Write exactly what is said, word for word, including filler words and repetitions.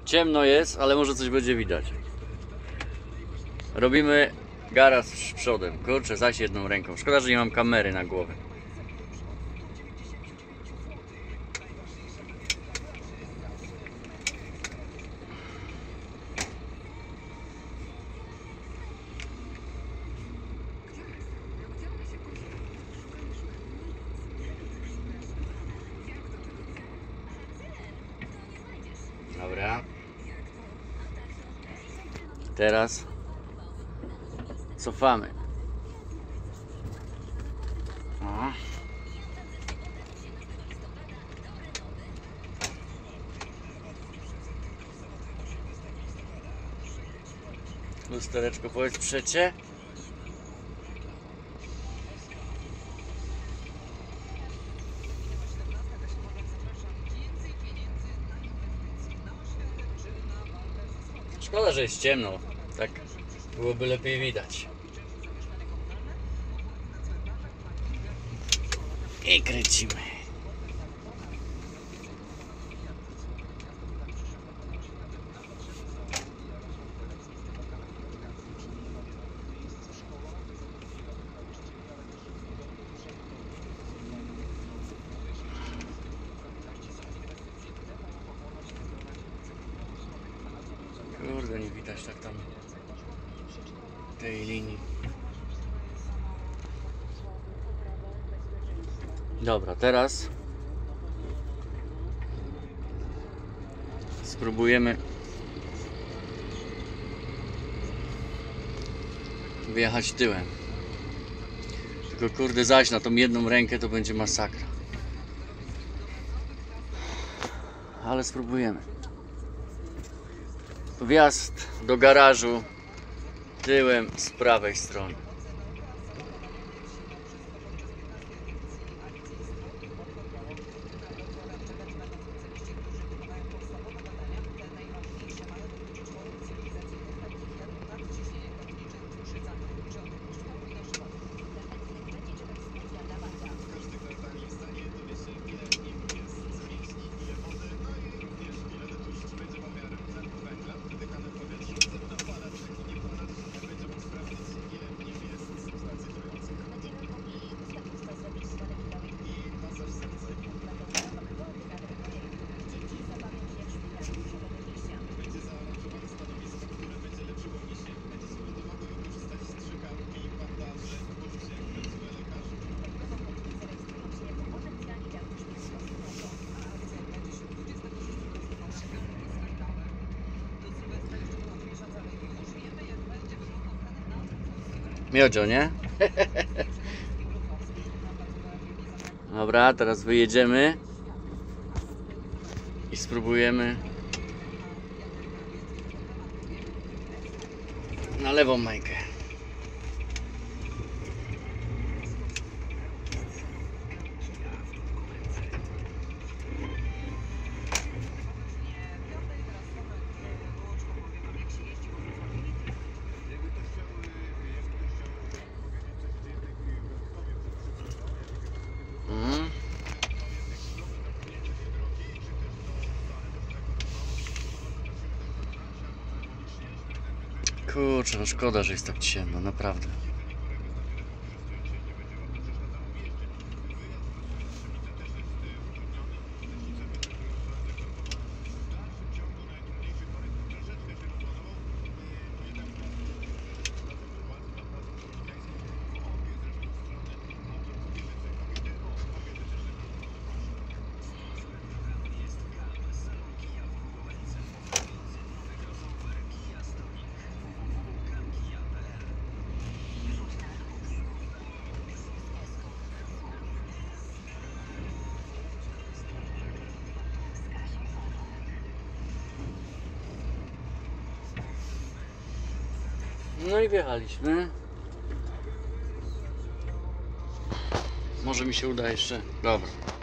Ciemno jest, ale może coś będzie widać. Robimy garaż przodem. Kurczę, zaś jedną ręką. Szkoda, że nie mam kamery na głowę. Dobra. Teraz cofamy. O. Lustereczko, powiedz przecie. Szkoda, że jest ciemno. Tak byłoby lepiej widać. I kręcimy. Kurde, nie widać tak tam tej linii. Dobra, teraz spróbujemy wyjechać tyłem. Tylko kurde, zaś na tą jedną rękę to będzie masakra. Ale spróbujemy. Wjazd do garażu tyłem z prawej strony. Miodzio, nie? Dobra, teraz wyjedziemy i spróbujemy na lewą majkę. Kurczę, no szkoda, że jest tak ciemno, naprawdę. No i wjechaliśmy. Może mi się uda jeszcze. Dobra.